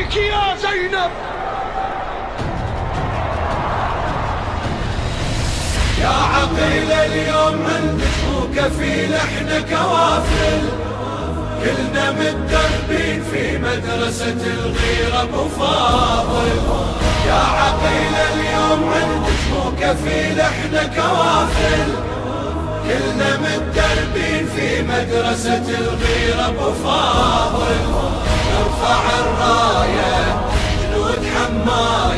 عليك يا زينب. يا عقيل اليوم عندك مو كفيل، احنا كوافل كلنا متدربين في مدرسة الغيرة ابو فاضل. يا عقيل اليوم عندك مو كفيل، احنا كوافل كلنا متدربين في مدرسة الغيرة ابو فاضل. نرفع الراية جنود حماية